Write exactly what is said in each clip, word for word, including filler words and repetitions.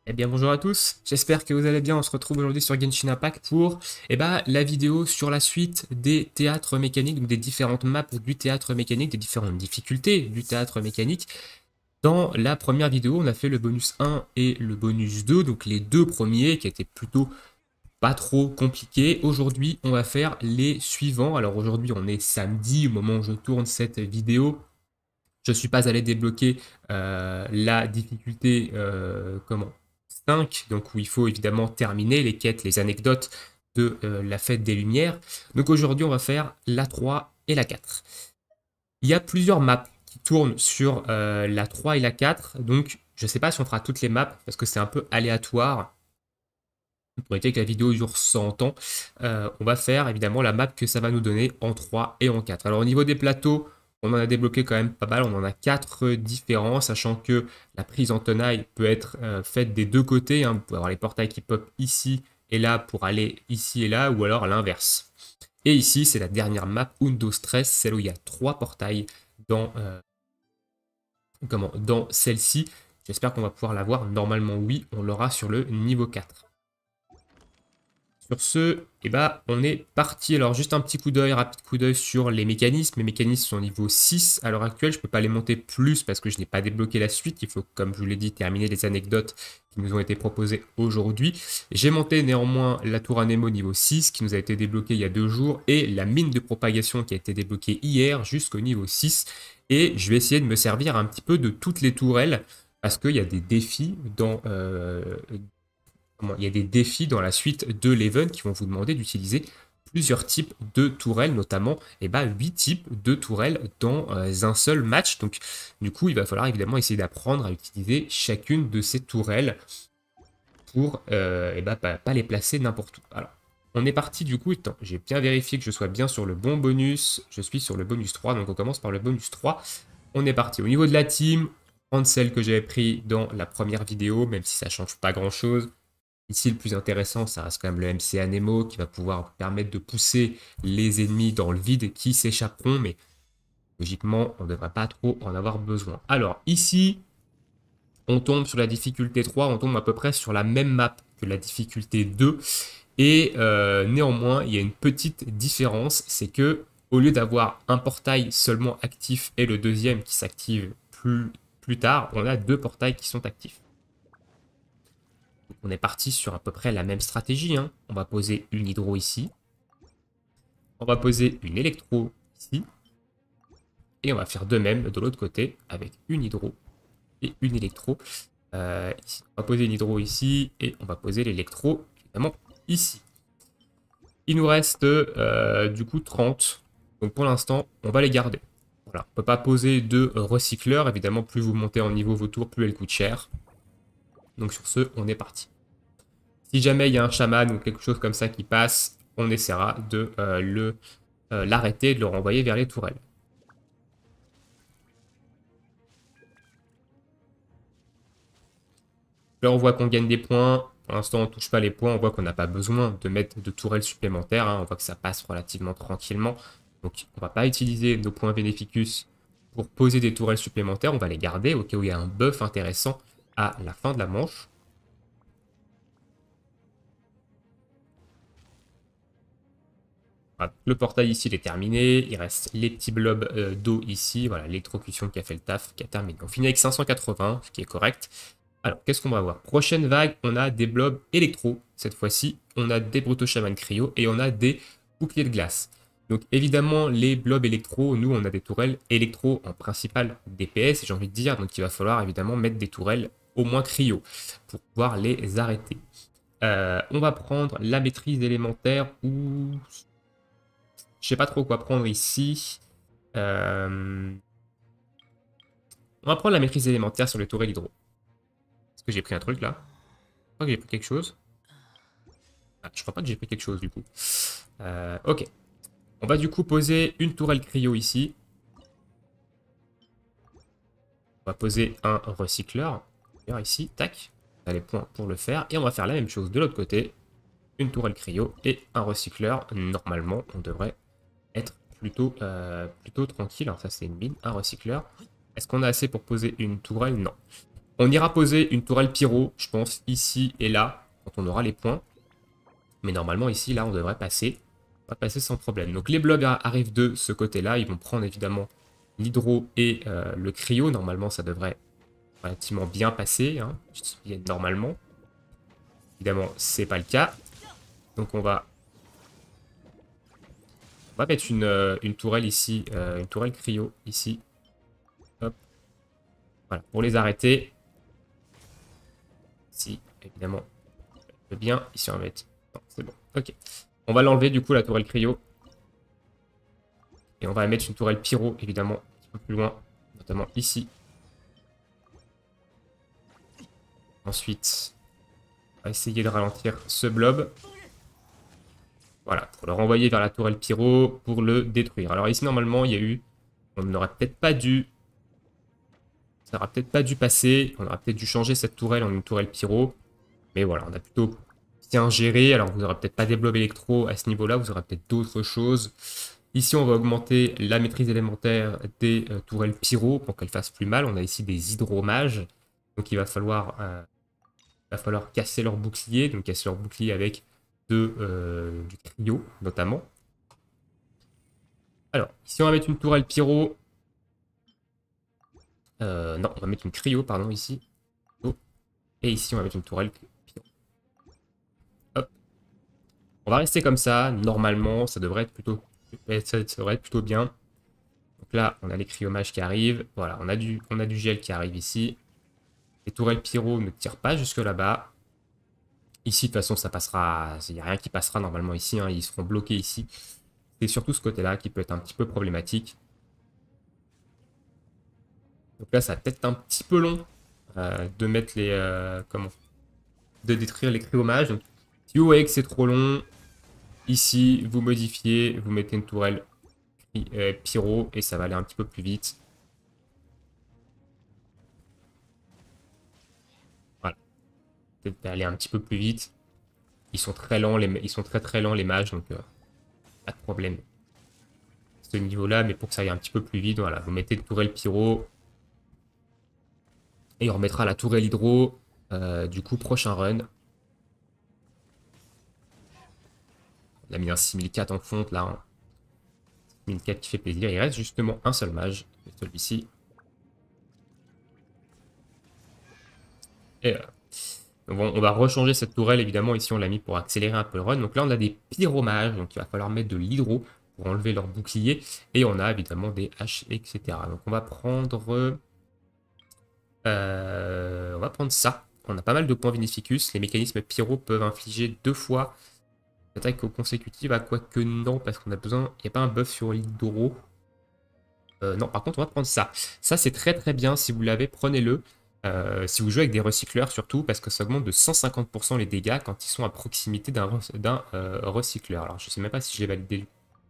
Eh bien bonjour à tous, j'espère que vous allez bien. On se retrouve aujourd'hui sur Genshin Impact pour eh ben, la vidéo sur la suite des théâtres mécaniques, donc des différentes maps du théâtre mécanique, des différentes difficultés du théâtre mécanique. Dans la première vidéo, on a fait le bonus un et le bonus deux, donc les deux premiers qui étaient plutôt pas trop compliqués. Aujourd'hui, on va faire les suivants. Alors aujourd'hui, on est samedi au moment où je tourne cette vidéo. Je ne suis pas allé débloquer euh, la difficulté euh, comment cinq, donc où il faut évidemment terminer les quêtes, les anecdotes de euh, la fête des Lumières. Donc aujourd'hui, on va faire la trois et la quatre. Il y a plusieurs maps qui tournent sur euh, la trois et la quatre, donc je ne sais pas si on fera toutes les maps parce que c'est un peu aléatoire. Pour éviter que la vidéo dure cent ans, euh, on va faire évidemment la map que ça va nous donner en trois et en quatre. Alors au niveau des plateaux, on en a débloqué quand même pas mal, on en a quatre différents, sachant que la prise en tenaille peut être euh, faite des deux côtés, hein. Vous pouvez avoir les portails qui pop ici et là pour aller ici et là, ou alors à l'inverse. Et ici, c'est la dernière map, Undo Stress, celle où il y a trois portails dans, euh, comment, dans celle-ci. J'espère qu'on va pouvoir l'avoir. Normalement, oui, on l'aura sur le niveau quatre. Sur ce, eh ben, on est parti. Alors, juste un petit coup d'œil, rapide coup d'œil sur les mécanismes. Les mécanismes sont niveau six à l'heure actuelle. Je ne peux pas les monter plus parce que je n'ai pas débloqué la suite. Il faut, comme je vous l'ai dit, terminer les anecdotes qui nous ont été proposées aujourd'hui. J'ai monté néanmoins la tour Anemo niveau six qui nous a été débloquée il y a deux jours et la mine de propagation qui a été débloquée hier jusqu'au niveau six. Et je vais essayer de me servir un petit peu de toutes les tourelles parce qu'il y a des défis dans... Euh, il y a des défis dans la suite de l'event qui vont vous demander d'utiliser plusieurs types de tourelles, notamment eh ben, huit types de tourelles dans euh, un seul match. Donc du coup, il va falloir évidemment essayer d'apprendre à utiliser chacune de ces tourelles pour euh, eh ben, pas, pas les placer n'importe où. Alors, on est parti du coup, j'ai bien vérifié que je sois bien sur le bon bonus. Je suis sur le bonus trois, donc on commence par le bonus trois. On est parti. Au niveau de la team, prendre celle que j'avais pris dans la première vidéo, même si ça change pas grand-chose. Ici, le plus intéressant, ça reste quand même le M C Anemo qui va pouvoir permettre de pousser les ennemis dans le vide qui s'échapperont, mais logiquement, on ne devrait pas trop en avoir besoin. Alors, ici, on tombe sur la difficulté trois, on tombe à peu près sur la même map que la difficulté deux, et euh, néanmoins, il y a une petite différence, c'est que au lieu d'avoir un portail seulement actif et le deuxième qui s'active plus, plus tard, on a deux portails qui sont actifs. Donc on est parti sur à peu près la même stratégie, hein. On va poser une hydro ici. On va poser une électro ici. Et on va faire de même de l'autre côté avec une hydro et une électro. Euh, ici. On va poser une hydro ici et on va poser l'électro évidemment ici. Il nous reste euh, du coup trente. Donc pour l'instant, on va les garder. Voilà. On ne peut pas poser de recycleurs. Évidemment, plus vous montez en niveau vos tours, plus elles coûtent cher. Donc sur ce, on est parti. Si jamais il y a un chaman ou quelque chose comme ça qui passe, on essaiera de euh, le euh, l'arrêter et de le renvoyer vers les tourelles. Là, on voit qu'on gagne des points. Pour l'instant, on ne touche pas les points. On voit qu'on n'a pas besoin de mettre de tourelles supplémentaires, hein. On voit que ça passe relativement tranquillement. Donc, on ne va pas utiliser nos points Bénéficus pour poser des tourelles supplémentaires. On va les garder au cas où il y a un buff intéressant à la fin de la manche. Voilà, le portail ici il est terminé, il reste les petits blobs euh, d'eau ici, voilà, l'électrocution qui a fait le taf, qui a terminé. On finit avec cinq cent quatre-vingts, ce qui est correct. Alors, qu'est-ce qu'on va voir? Prochaine vague, on a des blobs électro, cette fois-ci, on a des Bruto Shaman Cryo et on a des boucliers de glace. Donc évidemment, les blobs électro, nous on a des tourelles électro en principal D P S, j'ai envie de dire, donc il va falloir évidemment mettre des tourelles au moins cryo pour pouvoir les arrêter. Euh, on va prendre la maîtrise élémentaire ou... Je sais pas trop quoi prendre ici. Euh... On va prendre la maîtrise élémentaire sur les tourelles hydro. Est-ce que j'ai pris un truc là? Je crois que j'ai pris quelque chose. Ah, je crois pas que j'ai pris quelque chose du coup. Euh, ok. On va du coup poser une tourelle cryo ici. On va poser un recycleur. Ici, tac. On a les points pour le faire. Et on va faire la même chose de l'autre côté. Une tourelle cryo et un recycleur. Normalement, on devrait être plutôt, euh, plutôt tranquille. Alors ça, c'est une mine, un recycleur. Est-ce qu'on a assez pour poser une tourelle? Non. On ira poser une tourelle pyro, je pense, ici et là, quand on aura les points. Mais normalement, ici, là, on devrait passer. On va passer sans problème. Donc les blobs arrivent de ce côté-là. Ils vont prendre évidemment l'hydro et euh, le cryo. Normalement, ça devrait relativement bien passer. Hein, normalement. Évidemment, c'est pas le cas. Donc on va... On va mettre une, euh, une tourelle ici. Euh, une tourelle cryo ici. Hop. Voilà, pour les arrêter. Ici, évidemment, bien. Ici, on va mettre... Non, c'est bon. Ok. On va l'enlever du coup, la tourelle cryo. Et on va mettre une tourelle pyro, évidemment, un petit peu plus loin, notamment ici. Ensuite, on va essayer de ralentir ce blob. Voilà, pour le renvoyer vers la tourelle pyro, pour le détruire. Alors ici, normalement, il y a eu... On n'aurait peut-être pas dû... Ça n'aurait peut-être pas dû passer. On aurait peut-être dû changer cette tourelle en une tourelle pyro. Mais voilà, on a plutôt bien géré. Alors, vous n'aurez peut-être pas des blobs électro à ce niveau-là. Vous aurez peut-être d'autres choses. Ici, on va augmenter la maîtrise élémentaire des euh, tourelles pyro pour qu'elles fassent plus mal. On a ici des hydromages. Donc, il va falloir, euh, il va falloir casser leur bouclier. Donc, casser leur bouclier avec de, euh, du cryo, notamment. Alors, ici, on va mettre une tourelle pyro. Euh, non, on va mettre une cryo, pardon, ici. Et ici, on va mettre une tourelle pyro. Hop. On va rester comme ça. Normalement, ça devrait être plutôt, ça devrait être plutôt bien. Donc là, on a les cryomages qui arrivent. Voilà, on a du, on a du gel qui arrive ici. Les tourelles pyro ne tirent pas jusque là-bas. Ici, de toute façon, ça passera. Il n'y a rien qui passera normalement ici. Hein, ils seront bloqués ici. C'est surtout ce côté-là qui peut être un petit peu problématique. Donc là, ça va peut-être un petit peu long euh, de mettre les... Euh, comment de détruire les cryomages. Donc, si vous voyez que c'est trop long, ici, vous modifiez, vous mettez une tourelle euh, pyro et ça va aller un petit peu plus vite. Voilà. Peut-être aller un petit peu plus vite. Ils sont très lents, les, ils sont très très lents les mages, donc euh, pas de problème. Ce niveau-là, mais pour que ça aille un petit peu plus vite, voilà, vous mettez une tourelle pyro. Et on remettra la tourelle hydro, euh, du coup, prochain run. On a mis un six mille quatre en fonte, là. Hein. six mille quatre qui fait plaisir. Il reste justement un seul mage, celui-ci. Et euh, bon, on va rechanger cette tourelle, évidemment. Ici, on l'a mis pour accélérer un peu le run. Donc là, on a des pyromages, donc il va falloir mettre de l'hydro pour enlever leur bouclier. Et on a évidemment des haches, et cetera. Donc on va prendre... Euh, on va prendre ça. On a pas mal de points Vinificus. Les mécanismes pyro peuvent infliger deux fois attaque consécutive. À quoi que non, parce qu'on a besoin... Il n'y a pas un buff sur l'hydro. Euh, non, par contre, on va prendre ça. Ça, c'est très très bien. Si vous l'avez, prenez-le. Euh, si vous jouez avec des recycleurs, surtout, parce que ça augmente de cent cinquante pour cent les dégâts quand ils sont à proximité d'un euh, recycleur. Alors, je sais même pas si je l'ai validé.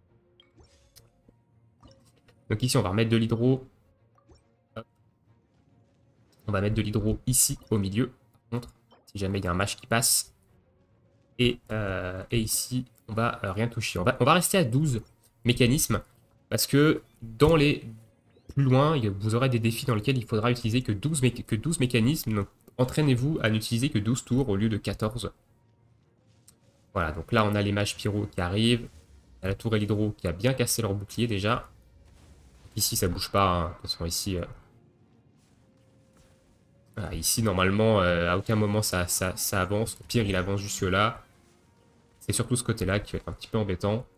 Donc ici, on va remettre de l'hydro. On va mettre de l'hydro ici, au milieu. Par contre, si jamais il y a un mage qui passe. Et, euh, et ici, on va euh, rien toucher. On va, on va rester à douze mécanismes. Parce que dans les plus loin, vous aurez des défis dans lesquels il faudra utiliser que douze, mé que douze mécanismes. Donc, entraînez-vous à n'utiliser que douze tours au lieu de quatorze. Voilà, donc là, on a les mages pyro qui arrivent. On a la tourelle hydro qui a bien cassé leur bouclier déjà. Ici, ça bouge pas. Hein. De toute façon, ici... Euh... Voilà, ici, normalement, euh, à aucun moment ça, ça, ça avance. Au pire, il avance jusque là. C'est surtout ce côté-là qui va être un petit peu embêtant.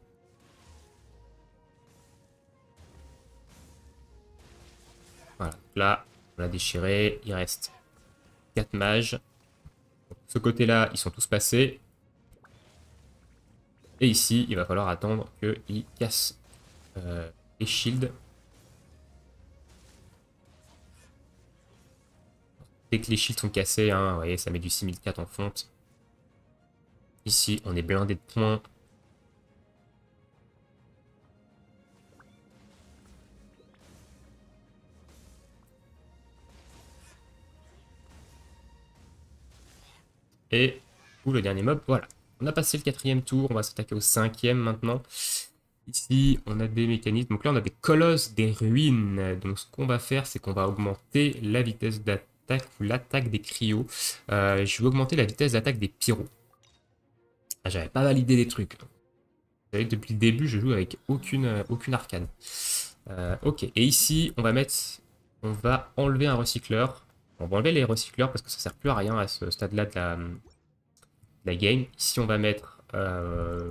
Voilà, là, on l'a déchiré. Il reste quatre mages. Donc, ce côté-là, ils sont tous passés. Et ici, il va falloir attendre qu'ils cassent euh, les shields. Dès que les shields sont cassés, hein, vous voyez, ça met du six mille quatre en fonte. Ici, on est blindé de points. Et, ou le dernier mob, voilà. On a passé le quatrième tour, on va s'attaquer au cinquième maintenant. Ici, on a des mécanismes. Donc là, on a des colosses, des ruines. Donc ce qu'on va faire, c'est qu'on va augmenter la vitesse d'attaque. l'attaque ou l'attaque des cryos. Euh, je vais augmenter la vitesse d'attaque des pyros. Ah, j'avais pas validé des trucs. Vous savez, depuis le début, je joue avec aucune, euh, aucune arcane. Euh, ok, et ici, on va mettre... On va enlever un recycleur. On va enlever les recycleurs parce que ça sert plus à rien à ce stade-là de la, de la game. Ici, on va mettre... Euh...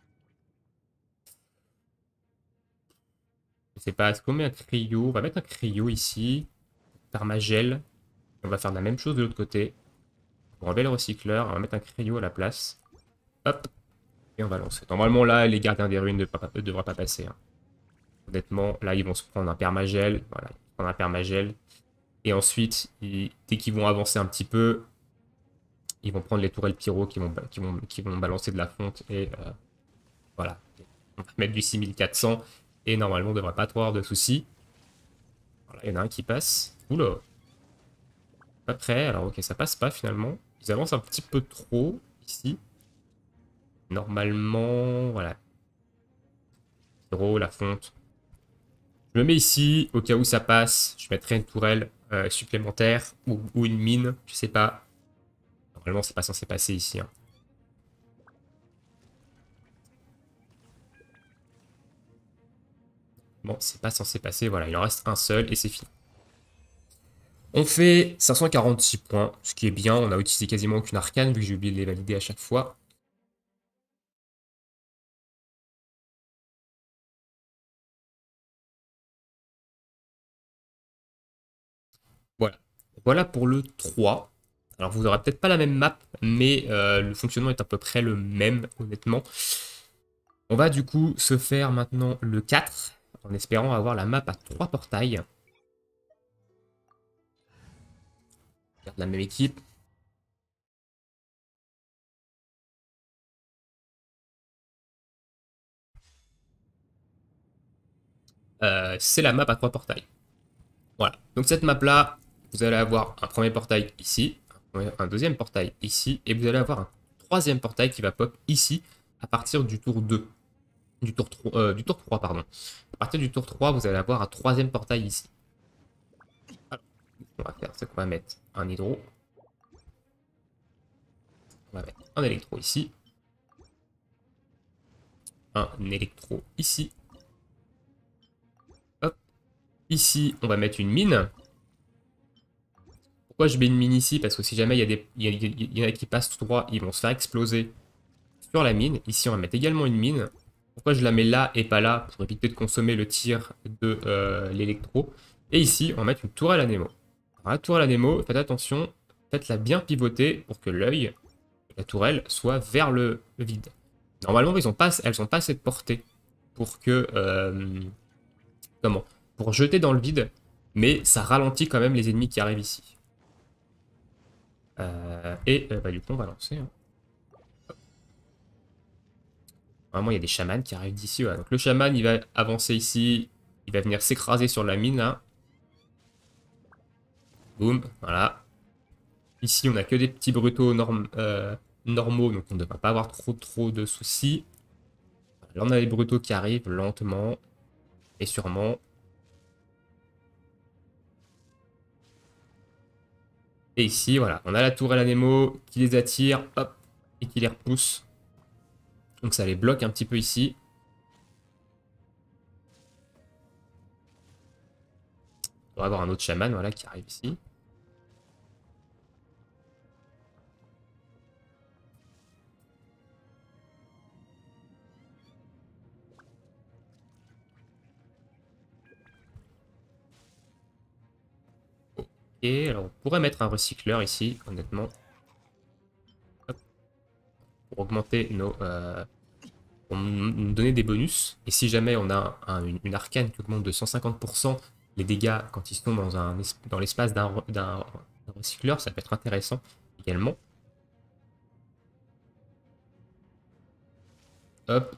Je sais pas, est-ce qu'on met un cryo? On va mettre un cryo ici. Permagel. On va faire la même chose de l'autre côté. On va enlever le recycleur. On va mettre un cryo à la place. Hop. Et on va lancer. Normalement, là, les gardiens des ruines ne devraient pas passer. Hein. Honnêtement, là, ils vont se prendre un permagel. Voilà, ils vont prendre un permagel. Et ensuite, ils, dès qu'ils vont avancer un petit peu, ils vont prendre les tourelles pyro qui vont, qui vont, qui vont balancer de la fonte. Et euh, voilà. On va mettre du six mille quatre cents. Et normalement, on ne devrait pas trop avoir de soucis. Voilà, il y en a un qui passe. Oula. Pas prêt. Alors, ok, ça passe pas finalement. Ils avancent un petit peu trop ici. Normalement, voilà. Pyro, la fonte. Je me mets ici, au cas où ça passe. Je mettrai une tourelle euh, supplémentaire ou, ou une mine, je sais pas. Normalement, c'est pas censé passer ici. Hein. Bon, c'est pas censé passer. Voilà, il en reste un seul et c'est fini. On fait cinq cent quarante-six points, ce qui est bien. On a utilisé quasiment aucune arcane, vu que j'ai oublié de les valider à chaque fois. Voilà. Voilà pour le trois. Alors, vous n'aurez peut-être pas la même map, mais euh, le fonctionnement est à peu près le même, honnêtement. On va du coup se faire maintenant le quatre, en espérant avoir la map à trois portails. On garde la même équipe. Euh, c'est la map à trois portails. Voilà. Donc cette map-là, vous allez avoir un premier portail ici, un deuxième portail ici, et vous allez avoir un troisième portail qui va pop ici, à partir du tour deux. Du tour trois, euh, du tour trois, pardon. À partir du tour trois, vous allez avoir un troisième portail ici. Alors, ce qu'on va faire, c'est qu'on va mettre un hydro. On va mettre un électro ici. Un électro ici. Hop. Ici, on va mettre une mine. Pourquoi je mets une mine ici? Parce que si jamais il y, a des, il, y a, il y en a qui passent tout droit, ils vont se faire exploser sur la mine. Ici, on va mettre également une mine. Pourquoi je la mets là et pas là? Pour éviter de consommer le tir de euh, l'électro. Et ici, on va mettre une tourelle à Nemo. Alors, la tourelle à Nemo, faites attention, faites-la bien pivoter pour que l'œil de la tourelle soit vers le vide. Normalement, ils ont pas, elles n'ont pas cette portée pour que... Euh, comment? Pour jeter dans le vide, mais ça ralentit quand même les ennemis qui arrivent ici. Euh, et euh, bah, du coup, on va lancer. Hein. Vraiment, il y a des chamans qui arrivent d'ici. Voilà. Donc le chaman, il va avancer ici. Il va venir s'écraser sur la mine. Là. Boum, voilà. Ici, on n'a que des petits brutaux norm euh, normaux, donc on ne devrait pas avoir trop trop de soucis. Là, on a les brutaux qui arrivent lentement et sûrement. Et ici, voilà, on a la tourelle à Nemo qui les attire, hop, et qui les repousse. Donc ça les bloque un petit peu ici. On va avoir un autre chaman, voilà, qui arrive ici. Ok, alors on pourrait mettre un recycleur ici, honnêtement. Hop. Pour augmenter nos... Euh, pour nous donner des bonus. Et si jamais on a un, une, une arcane qui augmente de cent cinquante pour cent les dégâts quand ils sont dans, un, dans l'espace d'un recycleur, ça peut être intéressant également. Hop.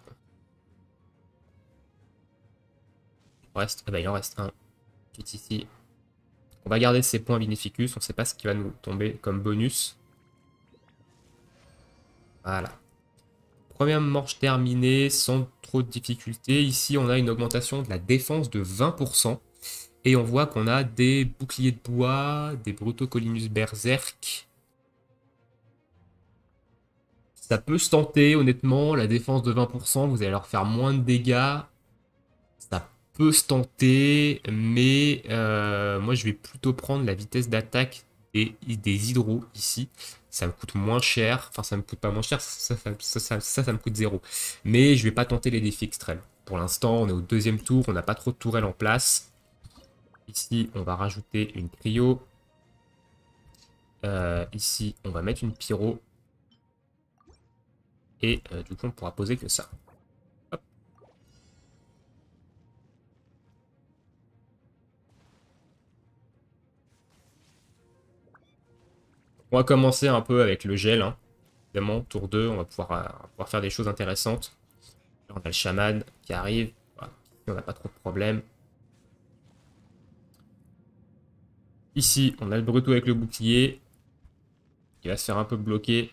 Il en reste, ah bah, il en reste un qui est ici. On va garder ces points Vinificus, on ne sait pas ce qui va nous tomber comme bonus. Voilà. Première manche terminée, sans trop de difficultés. Ici, on a une augmentation de la défense de vingt pour cent. Et on voit qu'on a des boucliers de bois, des Brutocolinus Berserk. Ça peut se tenter, honnêtement. La défense de vingt pour cent, vous allez leur faire moins de dégâts. Ça peut se tenter, mais euh, moi je vais plutôt prendre la vitesse d'attaque des, des hydros ici. Ça me coûte moins cher. Enfin, ça me coûte pas moins cher, ça, ça, ça, ça, ça, ça me coûte zéro. Mais je vais pas tenter les défis extrêmes. Pour l'instant, on est au deuxième tour, on n'a pas trop de tourelles en place. Ici, on va rajouter une cryo. Euh, ici, on va mettre une pyro. Et euh, du coup, on pourra poser que ça. Hop. On va commencer un peu avec le gel. Hein. Évidemment, tour deux, on va pouvoir, euh, pouvoir faire des choses intéressantes. Là, on a le chaman qui arrive. Voilà. On n'a pas trop de problèmes. Ici, on a le Bruto avec le bouclier. Il va se faire un peu bloquer.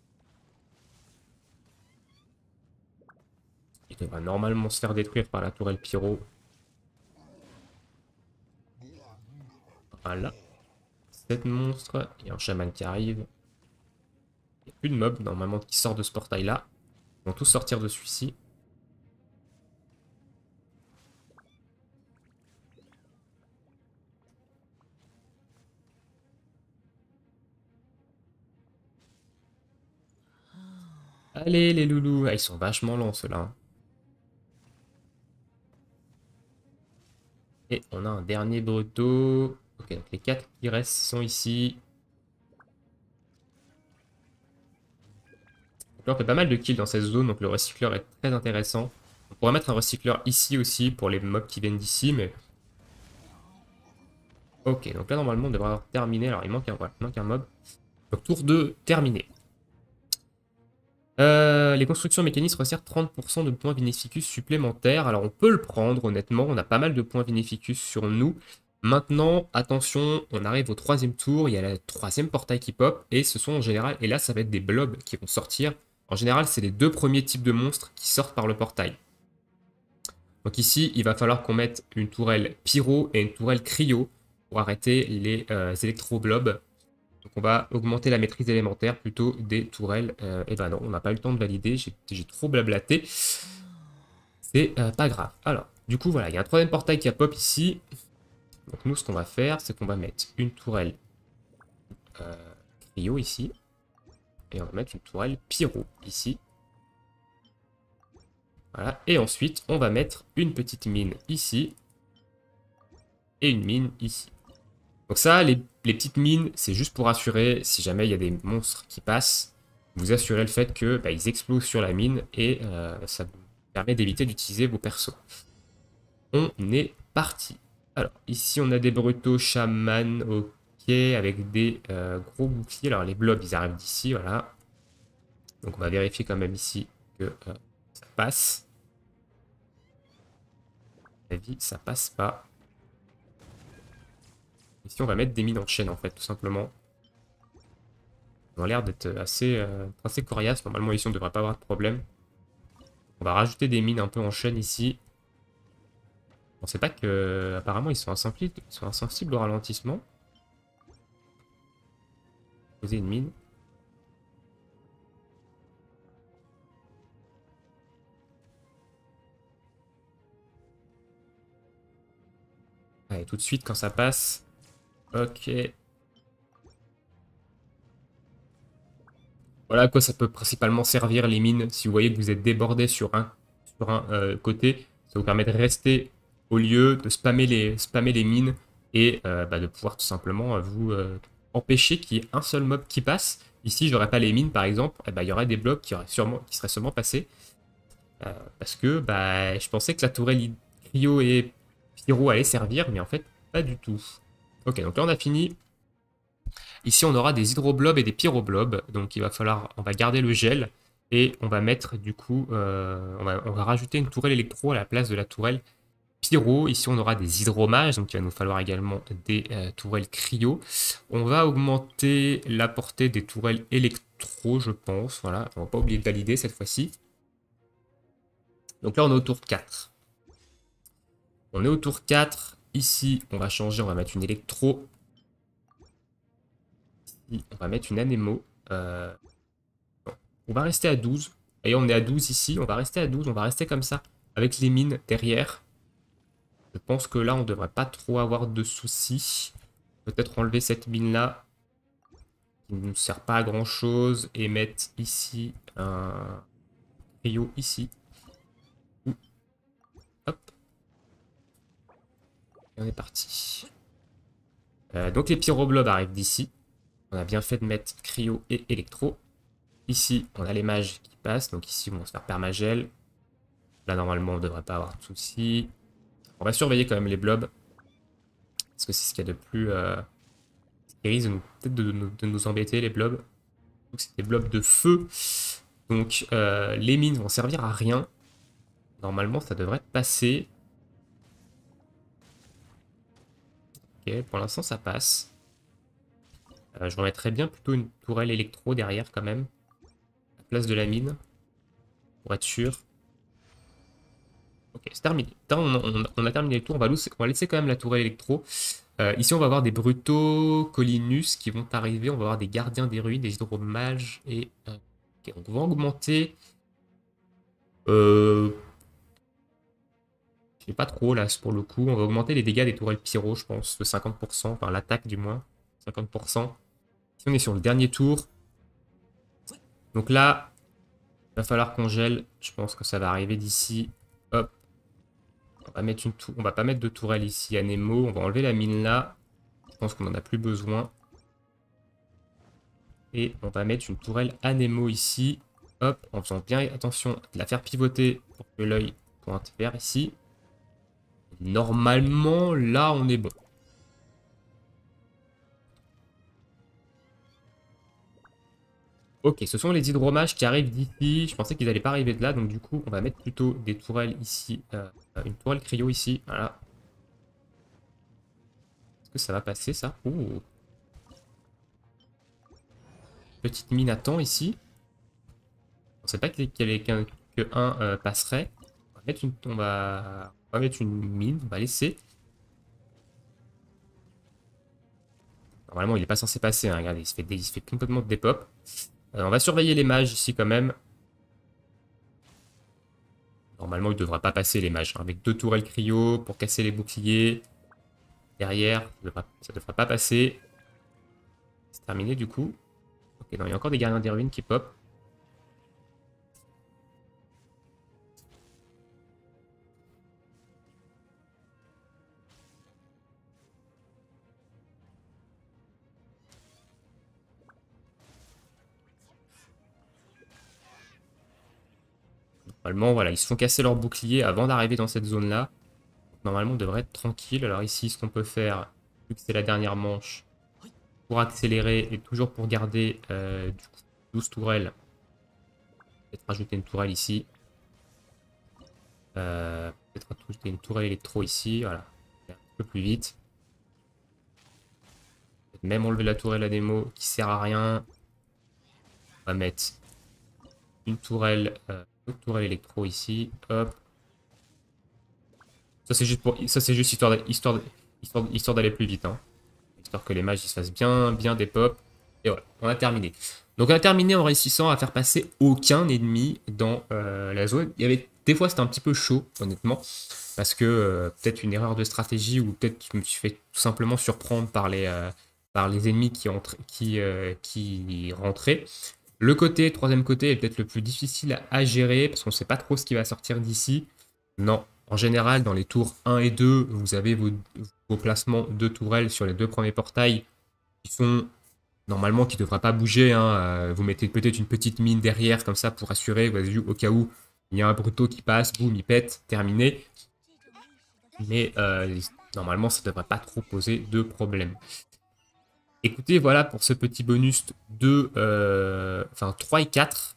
Il devra normalement se faire détruire par la tourelle pyro. Voilà. sept monstres. Il y a un chaman qui arrive. Il n'y a plus de mobs normalement qui sortent de ce portail-là. Ils vont tous sortir de celui-ci. Allez les loulous. Ah, ils sont vachement lents ceux-là. Et on a un dernier Bruto. Ok, donc les quatre qui restent sont ici. Donc là, on fait pas mal de kills dans cette zone, donc le recycleur est très intéressant. On pourrait mettre un recycleur ici aussi pour les mobs qui viennent d'ici, mais... Ok, donc là, normalement, on devrait avoir terminé. Alors, il manque un, voilà, il manque un mob. Donc, tour deux, terminé. Euh, les constructions mécanismes resserrent trente pour cent de points Vinificus supplémentaires. Alors, on peut le prendre, honnêtement. On a pas mal de points Vinificus sur nous. Maintenant, attention, on arrive au troisième tour. Il y a le troisième portail qui pop. Et ce sont en général... Et là, ça va être des blobs qui vont sortir. En général, c'est les deux premiers types de monstres qui sortent par le portail. Donc ici, il va falloir qu'on mette une tourelle pyro et une tourelle cryo pour arrêter les euh, électro-blobs. Donc on va augmenter la maîtrise élémentaire plutôt des tourelles. Euh, et ben non, on n'a pas eu le temps de valider, j'ai trop blablaté. C'est euh, pas grave. Alors, du coup, voilà, il y a un troisième portail qui a pop ici. Donc nous, ce qu'on va faire, c'est qu'on va mettre une tourelle euh, cryo ici. Et on va mettre une tourelle pyro ici. Voilà. Et ensuite, on va mettre une petite mine ici. Et une mine ici. Donc ça, les, les petites mines, c'est juste pour assurer, si jamais il y a des monstres qui passent, vous assurez le fait que bah, ils explosent sur la mine et euh, ça vous permet d'éviter d'utiliser vos persos. On est parti. Alors, ici, on a des brutaux chamans, ok, avec des euh, gros boucliers. Alors, les blobs, ils arrivent d'ici, voilà. Donc, on va vérifier quand même ici que euh, ça passe. À mon avis, ça passe pas. Ici, on va mettre des mines en chaîne, en fait, tout simplement. Ils ont l'air d'être assez, euh, assez coriaces. Normalement, ici, on ne devrait pas avoir de problème. On va rajouter des mines un peu en chaîne ici. On sait pas que... Apparemment, ils sont insensibles, ils sont insensibles au ralentissement. Poser une mine. Allez, tout de suite, quand ça passe... Ok. Voilà à quoi ça peut principalement servir les mines. Si vous voyez que vous êtes débordé sur un, sur un euh, côté, ça vous permet de rester au lieu, de spammer les, spammer les mines et euh, bah, de pouvoir tout simplement euh, vous euh, empêcher qu'il y ait un seul mob qui passe. Ici, j'aurais pas les mines par exemple, eh bah, il y aurait des blocs qui, auraient sûrement, qui seraient sûrement passés. Euh, parce que bah, je pensais que la tourelle Cryo et Pyro allaient servir, mais en fait, pas du tout. Ok, donc là on a fini. Ici, on aura des hydroblobs et des pyroblobs. Donc, il va falloir, on va garder le gel et on va mettre du coup, euh, on, va, on va rajouter une tourelle électro à la place de la tourelle pyro. Ici, on aura des hydromages, donc il va nous falloir également des euh, tourelles cryo. On va augmenter la portée des tourelles électro, je pense. Voilà, on va pas oublier de valider cette fois-ci. Donc là, on est au tour quatre. On est au tour quatre. Ici, on va changer, on va mettre une électro. Ici, on va mettre une anémo. Euh... bon, on va rester à douze. Et on est à douze ici, on va rester à douze, on va rester comme ça, avec les mines derrière. Je pense que là, on devrait pas trop avoir de soucis. Peut-être enlever cette mine-là, qui ne nous sert pas à grand-chose, et mettre ici un trio ici. Hop. Et on est parti. Euh, donc les pyroblobs arrivent d'ici. On a bien fait de mettre cryo et électro. Ici, on a les mages qui passent. Donc ici, on va se faire permagel. Là, normalement, on ne devrait pas avoir de soucis. On va surveiller quand même les blobs. Parce que c'est ce qu'il y a de plus... Euh... Ils risquent peut-être de, de, de nous embêter, les blobs. Donc c'est des blobs de feu. Donc euh, les mines vont servir à rien. Normalement, ça devrait passer. Ok, pour l'instant, ça passe. Euh, je remettrais bien plutôt une tourelle électro derrière quand même. À la place de la mine. Pour être sûr. Ok, c'est terminé. On, on, on a terminé le tour. On va, laisser, on va laisser quand même la tourelle électro. Euh, ici, on va avoir des brutaux Collinus qui vont arriver. On va avoir des gardiens des ruines, des hydromages. Et euh, okay, donc on va augmenter. Euh, je sais pas trop là pour le coup. On va augmenter les dégâts des tourelles pyro, je pense, de cinquante pour cent. Enfin, l'attaque du moins. cinquante pour cent. Si on est sur le dernier tour. Donc là, il va falloir qu'on gèle. Je pense que ça va arriver d'ici. Hop. On va, mettre une tour... on va pas mettre de tourelle ici à Nemo. On va enlever la mine là. Je pense qu'on en a plus besoin. Et on va mettre une tourelle à Nemo ici. Hop, en faisant bien attention de la faire pivoter pour que l'œil pointe vers ici. Normalement, là, on est bon. Ok, ce sont les hydromages qui arrivent d'ici. Je pensais qu'ils n'allaient pas arriver de là. Donc du coup, on va mettre plutôt des tourelles ici. Euh, une tourelle cryo ici. Voilà. Est-ce que ça va passer, ça? Ouh. Petite mine à temps ici. On ne sait pas qu'il y avait qu'un que un euh, passerait. On va, mettre une, on, va, on va mettre une mine. On va laisser. Normalement, il n'est pas censé passer. Hein. Regardez, il se fait, il se fait complètement de dépop. Euh, on va surveiller les mages ici quand même. Normalement, il ne devra pas passer les mages. Hein. Avec deux tourelles cryo pour casser les boucliers. Derrière, ça ne devra, ça devra pas passer. C'est terminé du coup. Ok, non, il y a encore des gardiens des ruines qui pop. Normalement, voilà, ils se font casser leur bouclier avant d'arriver dans cette zone-là. Normalement, on devrait être tranquille. Alors ici, ce qu'on peut faire, vu que c'est la dernière manche, pour accélérer et toujours pour garder euh, du coup, douze tourelles, peut-être rajouter une tourelle ici. Euh, peut-être rajouter une tourelle électro ici. Voilà, un peu plus vite. Même enlever la tourelle à démo qui sert à rien. On va mettre une tourelle, euh, une tourelle électro ici. Hop. Ça c'est juste pour, ça c'est juste histoire, histoire, histoire, histoire d'aller plus vite, hein. Histoire que les mages ils se fassent bien, bien des pop. Et voilà, on a terminé. Donc on a terminé en réussissant à faire passer aucun ennemi dans euh, la zone. Il y avait des fois c'était un petit peu chaud, honnêtement, parce que euh, peut-être une erreur de stratégie ou peut-être je me suis fait tout simplement surprendre par les, euh, par les ennemis qui, entre, qui, euh, qui rentraient. Le côté, troisième côté, est peut-être le plus difficile à, à gérer parce qu'on ne sait pas trop ce qui va sortir d'ici. Non, en général, dans les tours un et deux, vous avez vos, vos placements de tourelles sur les deux premiers portails qui sont normalement qui ne devraient pas bouger. Hein. Euh, vous mettez peut-être une petite mine derrière comme ça pour assurer, vas-y, au cas où il y a un brutto qui passe, boum, il pète, terminé. Mais euh, normalement, ça ne devrait pas trop poser de problème. Écoutez, voilà pour ce petit bonus de euh, enfin, trois et quatre.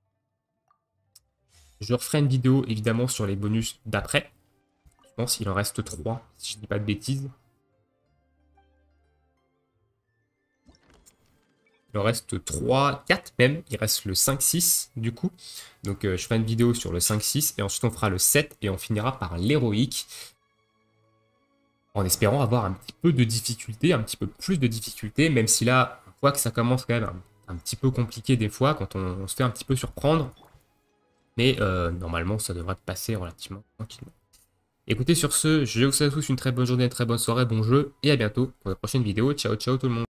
Je referai une vidéo évidemment sur les bonus d'après. Je pense qu'il en reste trois, si je ne dis pas de bêtises. Il en reste trois, quatre même. Il reste le cinq six du coup. Donc euh, je ferai une vidéo sur le cinq six et ensuite on fera le sept et on finira par l'héroïque. en espérant avoir un petit peu de difficulté, un petit peu plus de difficulté, même si là, on voit que ça commence quand même un, un petit peu compliqué des fois, quand on, on se fait un petit peu surprendre. Mais euh, normalement, ça devrait passer relativement tranquillement. Écoutez, sur ce, je vous souhaite à tous une très bonne journée, une très bonne soirée, bon jeu, et à bientôt pour la prochaine vidéo. Ciao, ciao tout le monde.